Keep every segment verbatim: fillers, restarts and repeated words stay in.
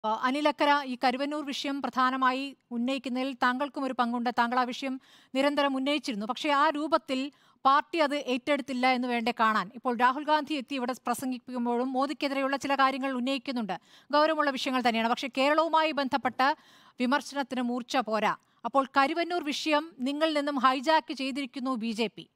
അനിലക്കര, ഈ കരുവന്നൂർ വിഷയം പ്രധാനമായി ഉന്നയിക്കുന്നതിൽ താങ്കൾക്കും ഒരു പങ്കുണ്ട്. താങ്കൾ ആ വിഷയം നിരന്തരം ഉന്നയിച്ചിരുന്നു. പക്ഷേ ആ രൂപത്തിൽ പാർട്ടി അത് ഏറ്റെടുത്തില്ല എന്ന് വേണ്ടേ കാണാൻ. ഇപ്പോൾ രാഹുൽ ഗാന്ധി എത്തി ഇവിടെ പ്രസംഗിക്കുമ്പോഴും മോദിക്കെതിരെയുള്ള ചില കാര്യങ്ങൾ ഉന്നയിക്കുന്നുണ്ട്. ഗൗരവമുള്ള വിഷയങ്ങൾ തന്നെയാണ്. പക്ഷേ കേരളവുമായി ബന്ധപ്പെട്ട വിമർശനത്തിന് മൂർച്ച പോരാ. അപ്പോൾ കരുവന്നൂർ വിഷയം നിങ്ങളിൽ നിന്നും ഹൈജാക്ക് ചെയ്തിരിക്കുന്നു ബി ജെ പി.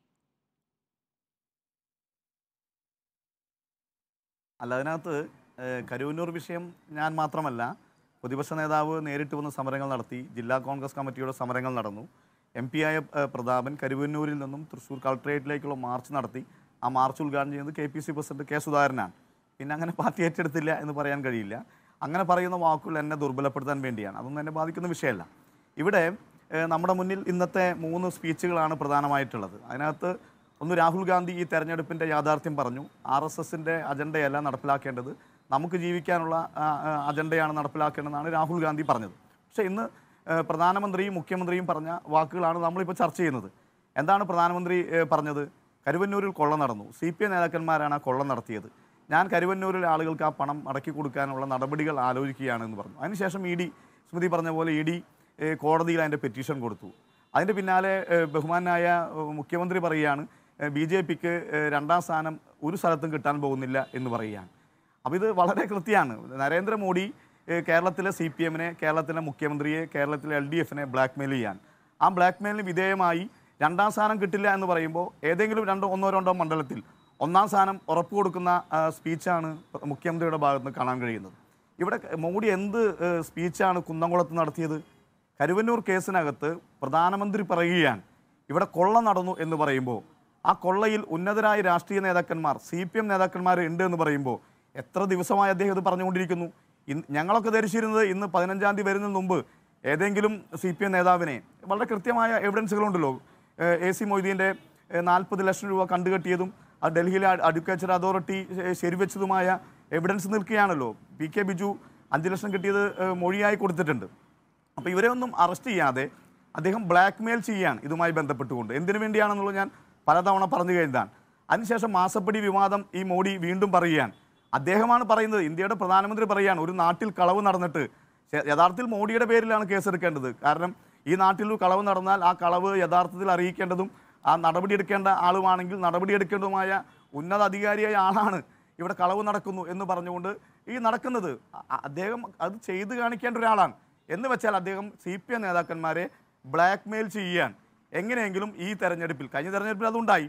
അല്ല, അതിനകത്ത് കരുവന്നൂർ വിഷയം ഞാൻ മാത്രമല്ല, പ്രതിപക്ഷ നേതാവ് നേരിട്ട് വന്ന് സമരങ്ങൾ നടത്തി. ജില്ലാ കോൺഗ്രസ് കമ്മിറ്റിയുടെ സമരങ്ങൾ നടന്നു. എം പി ആയ പ്രതാപൻ കരുവന്നൂരിൽ നിന്നും തൃശ്ശൂർ കളക്ട്രേറ്റിലേക്കുള്ള മാർച്ച് നടത്തി. ആ മാർച്ച് ഉദ്ഘാടനം ചെയ്യുന്നത് K P C president K സുധാകരനാണ്. പിന്നെ അങ്ങനെ പാർട്ടി ഏറ്റെടുത്തില്ല എന്ന് പറയാൻ കഴിയില്ല. അങ്ങനെ പറയുന്ന വാക്കുകൾ എന്നെ ദുർബലപ്പെടുത്താൻ വേണ്ടിയാണ്. അതൊന്നും എന്നെ ബാധിക്കുന്ന വിഷയമല്ല. ഇവിടെ നമ്മുടെ മുന്നിൽ ഇന്നത്തെ മൂന്ന് സ്പീച്ചുകളാണ് പ്രധാനമായിട്ടുള്ളത്. അതിനകത്ത് ഒന്ന്, രാഹുൽ ഗാന്ധി ഈ തെരഞ്ഞെടുപ്പിൻ്റെ യാഥാർത്ഥ്യം പറഞ്ഞു. ആർ എസ് എസിൻ്റെ അജണ്ടയല്ല നടപ്പിലാക്കേണ്ടത്, നമുക്ക് ജീവിക്കാനുള്ള അജണ്ടയാണ് നടപ്പിലാക്കേണ്ടതെന്നാണ് രാഹുൽ ഗാന്ധി പറഞ്ഞത്. പക്ഷേ ഇന്ന് പ്രധാനമന്ത്രിയും മുഖ്യമന്ത്രിയും പറഞ്ഞ വാക്കുകളാണ് നമ്മളിപ്പോൾ ചർച്ച ചെയ്യുന്നത്. എന്താണ് പ്രധാനമന്ത്രി പറഞ്ഞത്? കരുവന്നൂരിൽ കൊള്ള നടന്നു, സി പി ഐ നേതാക്കന്മാരാണ് ആ കൊള്ള നടത്തിയത്, ഞാൻ കരുവന്നൂരിലെ ആളുകൾക്ക് ആ പണം മടക്കി കൊടുക്കാനുള്ള നടപടികൾ ആലോചിക്കുകയാണെന്ന് പറഞ്ഞു. അതിനുശേഷം ഇ ഡി, സ്മൃതി പറഞ്ഞ പോലെ ഇ ഡി കോടതിയിൽ അതിൻ്റെ പെറ്റീഷൻ കൊടുത്തു. അതിൻ്റെ പിന്നാലെ ബഹുമാനായ മുഖ്യമന്ത്രി പറയുകയാണ് ബി ജെ പിക്ക് രണ്ടാം സ്ഥാനം ഒരു സ്ഥലത്തും കിട്ടാൻ പോകുന്നില്ല എന്ന് പറയുകയാണ്. അപ്പോൾ ഇത് വളരെ കൃത്യമാണ്. നരേന്ദ്രമോദി കേരളത്തിലെ സി പി എമ്മിനെ, കേരളത്തിലെ മുഖ്യമന്ത്രിയെ, കേരളത്തിലെ എൽ ഡി എഫിനെ ബ്ലാക്ക് മെയിൽ ചെയ്യാൻ, ആ ബ്ലാക്ക് മെയിലിന് വിധേയമായി രണ്ടാം സ്ഥാനം കിട്ടില്ല എന്ന് പറയുമ്പോൾ ഏതെങ്കിലും രണ്ടോ ഒന്നോ രണ്ടോ മണ്ഡലത്തിൽ ഒന്നാം സ്ഥാനം ഉറപ്പ് കൊടുക്കുന്ന സ്പീച്ചാണ് മുഖ്യമന്ത്രിയുടെ ഭാഗത്ത് നിന്ന് കാണാൻ കഴിയുന്നത്. ഇവിടെ മോഡി എന്ത് സ്പീച്ചാണ് കുന്നംകുളത്ത് നടത്തിയത്? കരുവന്നൂർ കേസിനകത്ത് പ്രധാനമന്ത്രി പറയുകയാണ് ഇവിടെ കൊള്ള നടന്നു എന്ന് പറയുമ്പോൾ, ആ കൊള്ളയിൽ ഉന്നതരായ രാഷ്ട്രീയ നേതാക്കന്മാർ, സി പി എം നേതാക്കന്മാർ ഉണ്ട് എന്ന് പറയുമ്പോൾ എത്ര ദിവസമായി അദ്ദേഹം ഇത് പറഞ്ഞുകൊണ്ടിരിക്കുന്നു? ഇന്ന് ഞങ്ങളൊക്കെ ധരിച്ചിരുന്നത് ഇന്ന് പതിനഞ്ചാം തീയതി വരുന്നതിന് മുമ്പ് ഏതെങ്കിലും സി പി എം നേതാവിനെ, വളരെ കൃത്യമായ എവിഡൻസുകളുണ്ടല്ലോ, എ സി മൊയ്തീൻ്റെ നാൽപ്പത് ലക്ഷം രൂപ കണ്ടുകെട്ടിയതും ആ ഡൽഹിയിലെ അഡ്വക്കേച്ചർ അതോറിറ്റി ശരിവെച്ചതുമായ എവിഡൻസ് നിൽക്കുകയാണല്ലോ. പി കെ ബിജു അഞ്ച് ലക്ഷം കിട്ടിയത് മൊഴിയായി കൊടുത്തിട്ടുണ്ട്. അപ്പോൾ ഇവരെ ഒന്നും അറസ്റ്റ് ചെയ്യാതെ അദ്ദേഹം ബ്ലാക്ക് മെയിൽ ചെയ്യുകയാണ് ഇതുമായി ബന്ധപ്പെട്ടുകൊണ്ട്. എന്തിനു വേണ്ടിയാണെന്നുള്ളത് ഞാൻ പലതവണ പറഞ്ഞു കഴിഞ്ഞതാണ്. അതിനുശേഷം മാസപ്പടി വിവാദം ഈ മോഡി വീണ്ടും പറയുകയാണ്. അദ്ദേഹമാണ് പറയുന്നത്, ഇന്ത്യയുടെ പ്രധാനമന്ത്രി പറയുകയാണ് ഒരു നാട്ടിൽ കളവ് നടന്നിട്ട്, യഥാർത്ഥത്തിൽ മോഡിയുടെ പേരിലാണ് കേസെടുക്കേണ്ടത്. കാരണം ഈ നാട്ടിൽ കളവ് നടന്നാൽ ആ കളവ് യഥാർത്ഥത്തിൽ അറിയിക്കേണ്ടതും ആ നടപടിയെടുക്കേണ്ട ആളുമാണെങ്കിൽ നടപടിയെടുക്കേണ്ടതുമായ ഉന്നത അധികാരിയായ ആളാണ് ഇവിടെ കളവ് നടക്കുന്നു എന്ന് പറഞ്ഞുകൊണ്ട് ഈ നടക്കുന്നത്. അദ്ദേഹം അത് ചെയ്ത് കാണിക്കേണ്ട ഒരാളാണ്. എന്ന് വെച്ചാൽ അദ്ദേഹം സി പി എം നേതാക്കന്മാരെ ബ്ലാക്ക് മെയിൽ ചെയ്യാൻ എങ്ങനെയെങ്കിലും ഈ തെരഞ്ഞെടുപ്പിൽ, കഴിഞ്ഞ തെരഞ്ഞെടുപ്പിൽ അതുണ്ടായി.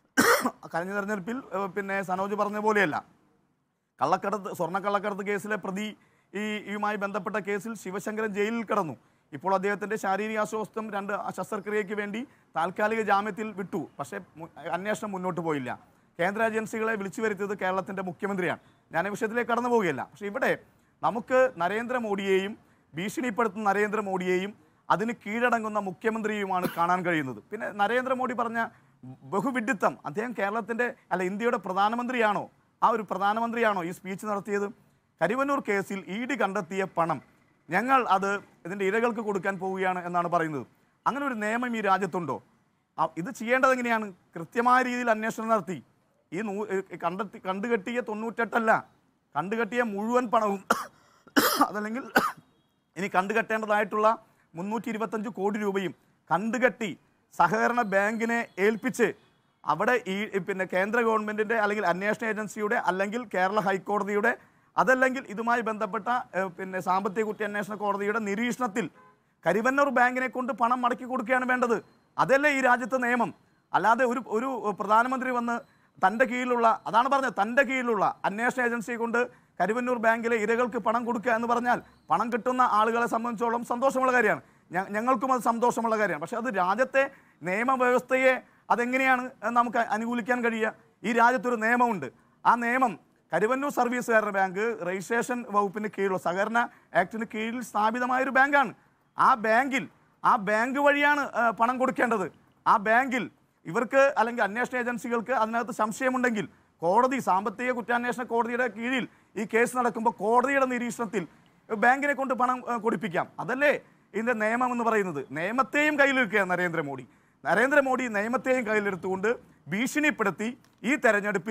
കഴിഞ്ഞ തെരഞ്ഞെടുപ്പിൽ പിന്നെ സനോജ് പറഞ്ഞ പോലെയല്ല, കള്ളക്കടത്ത് സ്വർണ്ണക്കള്ളക്കടത്ത് കേസിലെ പ്രതി ഈ ഇയുമായി ബന്ധപ്പെട്ട കേസിൽ ശിവശങ്കരൻ ജയിലിൽ കിടന്നു. ഇപ്പോൾ അദ്ദേഹത്തിൻ്റെ ശാരീരിക അസ്വസ്ഥം രണ്ട് ശസ്ത്രക്രിയയ്ക്ക് വേണ്ടി താൽക്കാലിക ജാമ്യത്തിൽ വിട്ടു. പക്ഷേ അന്വേഷണം മുന്നോട്ട് പോയില്ല. കേന്ദ്ര ഏജൻസികളെ വിളിച്ചു വരുത്തിയത് കേരളത്തിൻ്റെ മുഖ്യമന്ത്രിയാണ്. ഞാൻ ഈ വിഷയത്തിലേക്ക് കടന്നു പോവുകയല്ല. പക്ഷേ ഇവിടെ നമുക്ക് നരേന്ദ്രമോദിയെയും ഭീഷണിപ്പെടുത്തുന്ന നരേന്ദ്രമോദിയെയും അതിന് കീഴടങ്ങുന്ന മുഖ്യമന്ത്രിയുമാണ് കാണാൻ കഴിയുന്നത്. പിന്നെ നരേന്ദ്രമോദി പറഞ്ഞ ബഹുവിഡിത്തം, അദ്ദേഹം കേരളത്തിൻ്റെ അല്ല ഇന്ത്യയുടെ പ്രധാനമന്ത്രിയാണോ? ആ ഒരു പ്രധാനമന്ത്രിയാണോ ഈ സ്പീച്ച് നടത്തിയത്? കരുവന്നൂർ കേസിൽ ഇ ഡി കണ്ടെത്തിയ പണം ഞങ്ങൾ അത് ഇതിൻ്റെ ഇരകൾക്ക് കൊടുക്കാൻ പോവുകയാണ് എന്നാണ് പറയുന്നത്. അങ്ങനെ ഒരു നിയമം ഈ രാജ്യത്തുണ്ടോ? ഇത് ചെയ്യേണ്ടത് എങ്ങനെയാണ്? കൃത്യമായ രീതിയിൽ അന്വേഷണം നടത്തി ഈ നൂ കണ്ടെത്തി കണ്ടുകെട്ടിയ തൊണ്ണൂറ്റെട്ടല്ല, കണ്ടുകെട്ടിയ മുഴുവൻ പണവും അതല്ലെങ്കിൽ ഇനി കണ്ടുകെട്ടേണ്ടതായിട്ടുള്ള മുന്നൂറ്റി ഇരുപത്തഞ്ച് കോടി രൂപയും കണ്ടുകെട്ടി സഹകരണ ബാങ്കിനെ ഏൽപ്പിച്ച് അവിടെ ഈ പിന്നെ കേന്ദ്ര ഗവൺമെൻറ്റിൻ്റെ അല്ലെങ്കിൽ അന്വേഷണ ഏജൻസിയുടെ അല്ലെങ്കിൽ കേരള ഹൈക്കോടതിയുടെ അതല്ലെങ്കിൽ ഇതുമായി ബന്ധപ്പെട്ട പിന്നെ സാമ്പത്തിക കുറ്റാന്വേഷണ കോടതിയുടെ നിരീക്ഷണത്തിൽ കരുവന്നൂർ ബാങ്കിനെ കൊണ്ട് പണം മടക്കി കൊടുക്കുകയാണ് വേണ്ടത്. അതല്ലേ ഈ രാജ്യത്തെ നിയമം? അല്ലാതെ ഒരു ഒരു പ്രധാനമന്ത്രി വന്ന് തൻ്റെ കീഴിലുള്ള, അതാണ് പറഞ്ഞത്, തൻ്റെ കീഴിലുള്ള അന്വേഷണ ഏജൻസിയെ കൊണ്ട് കരുവന്നൂർ ബാങ്കിലെ ഇരകൾക്ക് പണം കൊടുക്കുക എന്ന് പറഞ്ഞാൽ പണം കിട്ടുന്ന ആളുകളെ സംബന്ധിച്ചോളം സന്തോഷമുള്ള കാര്യമാണ്, ഞങ്ങൾക്കും അത് സന്തോഷമുള്ള കാര്യമാണ്. പക്ഷേ അത് രാജ്യത്തെ നിയമവ്യവസ്ഥയെ അതെങ്ങനെയാണ് നമുക്ക് അനുകൂലിക്കാൻ കഴിയുക? ഈ രാജ്യത്തൊരു നിയമമുണ്ട്. ആ നിയമം കരുവന്നൂർ സർവീസ് സഹകരണ ബാങ്ക് രജിസ്ട്രേഷൻ വകുപ്പിന് കീഴിലുള്ള സഹകരണ ആക്ടിന് കീഴിൽ സ്ഥാപിതമായൊരു ബാങ്കാണ്. ആ ബാങ്കിൽ ആ ബാങ്ക് വഴിയാണ് പണം കൊടുക്കേണ്ടത്. ആ ബാങ്കിൽ ഇവർക്ക് അല്ലെങ്കിൽ അന്വേഷണ ഏജൻസികൾക്ക് അതിനകത്ത് സംശയമുണ്ടെങ്കിൽ കോടതി, സാമ്പത്തിക കുറ്റാന്വേഷണ കോടതിയുടെ കീഴിൽ ഈ കേസ് നടക്കുമ്പോൾ കോടതിയുടെ നിരീക്ഷണത്തിൽ ബാങ്കിനെ കൊണ്ട് പണം കൊടുപ്പിക്കാം. അതല്ലേ ഇതിൻ്റെ നിയമം എന്ന് പറയുന്നത്? നിയമത്തെയും കയ്യിലെടുക്കുക നരേന്ദ്രമോദി. നരേന്ദ്രമോദി നിയമത്തെയും കയ്യിലെടുത്തുകൊണ്ട് ഭീഷണിപ്പെടുത്തി ഈ തെരഞ്ഞെടുപ്പിൽ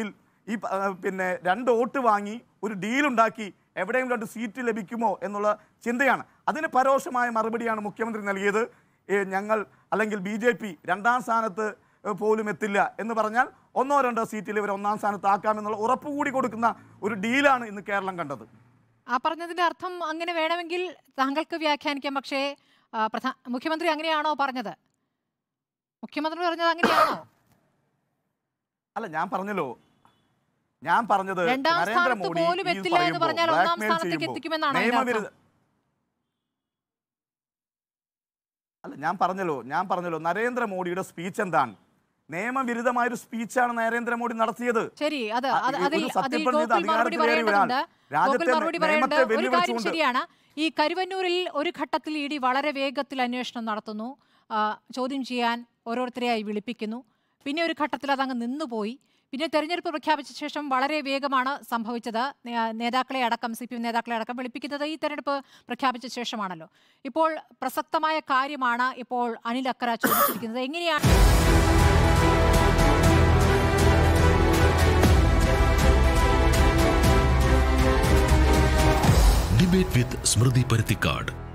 ഈ പിന്നെ രണ്ട് വോട്ട് വാങ്ങി ഒരു ഡീലുണ്ടാക്കി എവിടെയെങ്കിലും രണ്ട് സീറ്റ് ലഭിക്കുമോ എന്നുള്ള ചിന്തയാണ്. അതിന് പരോക്ഷമായ മറുപടിയാണ് മുഖ്യമന്ത്രി നൽകിയത്. ഞങ്ങൾ അല്ലെങ്കിൽ ബി ജെ പി രണ്ടാം സ്ഥാനത്ത് പോലും എത്തില്ല എന്ന് പറഞ്ഞാൽ ഒന്നോ രണ്ടോ സീറ്റിൽ ഇവർ ഒന്നാം സ്ഥാനത്ത് ആക്കാമെന്നുള്ള ഉറപ്പ് കൂടി കൊടുക്കുന്ന ഒരു ഡീലാണ് ഇന്ന് കേരളം കണ്ടത്. ആ പറഞ്ഞതിന്റെ അർത്ഥം അങ്ങനെ വേണമെങ്കിൽ താങ്കൾക്ക് വ്യാഖ്യാനിക്കാം. പക്ഷേ പ്രധാന മുഖ്യമന്ത്രി അങ്ങനെയാണോ പറഞ്ഞത്? മുഖ്യമന്ത്രി പറഞ്ഞത് അങ്ങനെയാണോ? അല്ല, ഞാൻ പറഞ്ഞല്ലോ, ഞാൻ പറഞ്ഞത് രണ്ടാം സ്ഥാനത്ത് പോലും എത്തില്ല എന്ന് പറഞ്ഞാൽ ഒന്നാം സ്ഥാനത്തേക്ക് എത്തിക്കുമെന്നാണ്. അല്ല, ഞാൻ പറഞ്ഞല്ലോ ഞാൻ പറഞ്ഞല്ലോ നരേന്ദ്രമോദിയുടെ സ്പീച്ച് എന്താണ്? നിയമവിരുദ്ധമായൊരു സ്പീച്ചാണ് നരേന്ദ്രമോദി നടത്തിയത്. ശരി, അത് ശരിയാണ്. ഈ കരുവന്നൂരിൽ ഒരു ഘട്ടത്തിൽ ഇ ഡി വളരെ വേഗത്തിൽ അന്വേഷണം നടത്തുന്നു, ചോദ്യം ചെയ്യാൻ ഓരോരുത്തരെയായി വിളിപ്പിക്കുന്നു. പിന്നെ ഒരു ഘട്ടത്തിൽ അതങ്ങ് നിന്നുപോയി. പിന്നെ തെരഞ്ഞെടുപ്പ് പ്രഖ്യാപിച്ച ശേഷം വളരെ വേഗമാണ് സംഭവിച്ചത്. നേതാക്കളെ അടക്കം സി പി എം നേതാക്കളെ അടക്കം വിളിപ്പിക്കുന്നത് ഈ തെരഞ്ഞെടുപ്പ് പ്രഖ്യാപിച്ച ശേഷമാണല്ലോ. ഇപ്പോൾ പ്രസക്തമായ കാര്യമാണ് ഇപ്പോൾ അനിൽ അക്കര ചോദിച്ചിരിക്കുന്നത്. എങ്ങനെയാണ് ഡിബേറ്റ് വിത്ത് സ്മൃതി പരുത്തിക്കാട്?